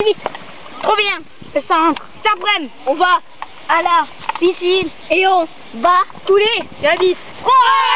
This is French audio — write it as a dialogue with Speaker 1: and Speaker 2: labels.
Speaker 1: vite. Trop bien. Cet après-midi, on va à la piscine et on va couler.
Speaker 2: C'est à 10.
Speaker 1: Ouais.